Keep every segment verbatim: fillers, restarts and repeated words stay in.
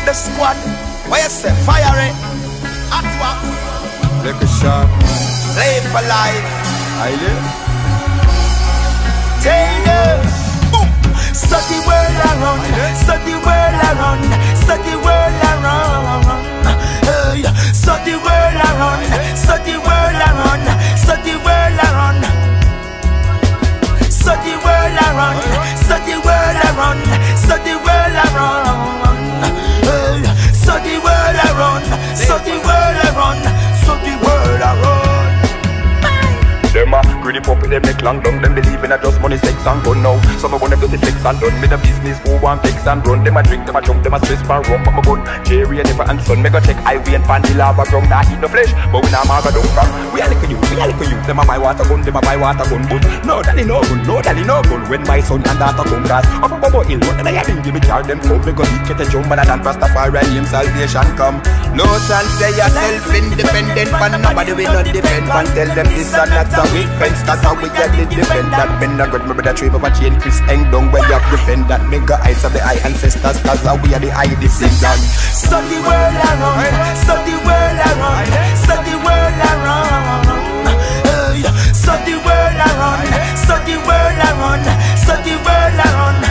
the squad. Where you say? Fire it. At what? Look a shot. Play for life. I live. Taylor. Boom. So the world around. So the world around. So the world around. Hey. So the world around. So the world around. So the world around. So the world around. So the world around. So the world around. Hey. So the world around. So the world around. So the world around. Them a greedy puppy, them make long down. Them believe in a just money, sex and gun now. Some of them do the flex and done. Me the business who want flex and run. Them a drink, them a jump, them a stress for rum. But my gun, Jerry and never and son. Me go check highway and pan the lava ground. Nah eat no flesh, but we nah maga down from. We a lick you, we a lick you. Them a buy water gun, them a buy water gun. But no daddy no gun, no daddy no gun. When my son and daughter come gas up a bubble hill, what they a been give me charge them come. Me go eat get a jump and a dance Rastafari him salvation come. Lose and say yourself independent, but nobody will not depend. And tell them this and that's a weak fence. How we get the defend that bend a good me with a tree of a chain Chris Eng down where you have defend that mega eyes of the eye ancestors cause how we are the eye descendants. So the world around, so the world around, so the world around. Hey. So the world around, so the world around, so the world around.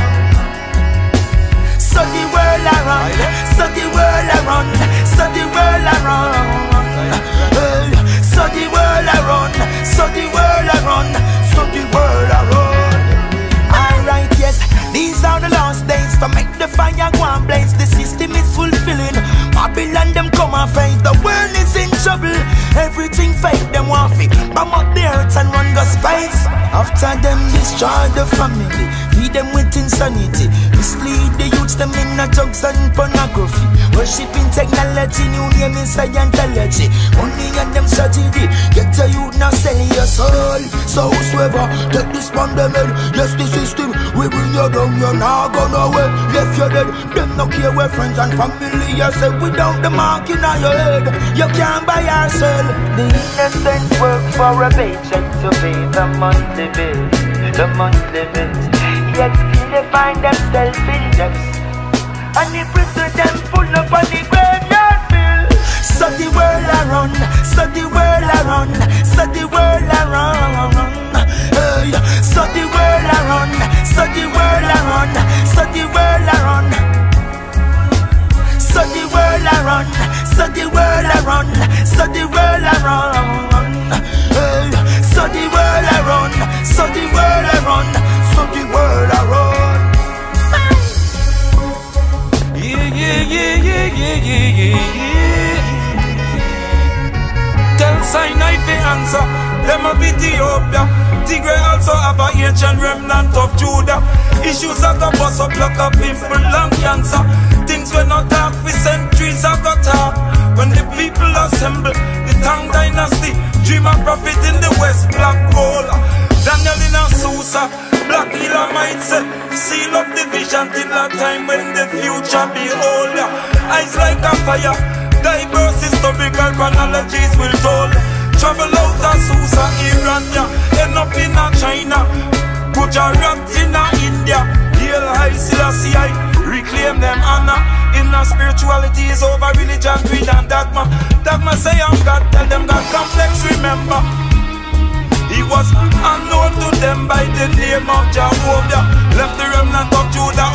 So the world around, so the world around, so the world around. Hey. So the world around, so the world around, so the world around. Alright, yes, these are the last days to make the fire go and blaze. The system is fulfilling. Babylon them come and fight. The world is in trouble. Everything fake, them want it. Bomb up the earth and run the spice. After them destroy the family, feed them with insanity. Mislead the youths, them in the drugs and pornography. Worshipping technology, new name is Scientology. Money and them strategy. Get a youth now selling your soul. So whosoever take this from them head. Yes, the system, we bring you down. You're not gonna away. Left you dead. Them no care where friends and family. You say without the mark in your head, you can't buy yourself. The innocent work for a paycheck to pay the monthly bill, the monthly bills. Yet still they find themselves in debts, and the prison them full up on the graveyard bill. So the world around, so the world around, so the world around. Hey. So the world around, so the world around, so the world around. So the world around, so the world around, so the world around. Hey. So the world around, so the world around, so the world around. Yeah, yeah, yeah, yeah, yeah, yeah, yeah. Tell Sinai fi answer, them of Ethiopia. Tigray also have a ancient remnant of Judah. Issues that go bust up, block up, pimple and cancer. Things we not talk for centuries I got talk. When the people assemble, the Tang dynasty, dream of profit in the West, black gold. Daniel in a Susa, black healer mindset. Seal up the vision till that time when the future behold. Eyes like a fire, diverse historical chronologies will told. Travel out of Susa, Iran, yeah. End up in a China, Gujarat in a India. Hail Haile Selassie, I reclaim them honor. Inner spirituality is over religion, creed and dogma. Dogma say I'm God, tell them God complex, remember. He was unknown to them by the name of Jehovah. Left the remnant of Judah